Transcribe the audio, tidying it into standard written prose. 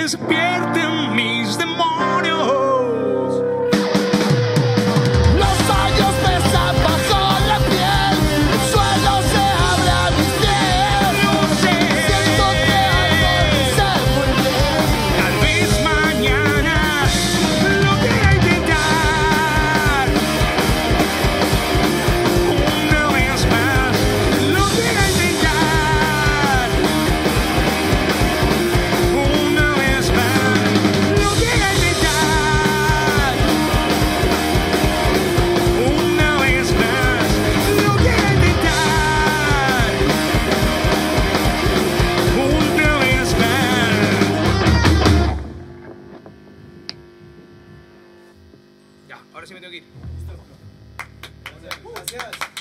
despierten mis demonios. Los años pesan bajo la piel, el suelo se abre a mis pies. No sé, Siento que algo dice muy bien. tal vez mañana lo que hay que intentar. Una vez más, lo que hay que intentar. Una vez más, lo que hay que intentar. Una vez más, lo que hay que intentar. Una vez más. Ya, ahora sí me tengo que ir. Gracias.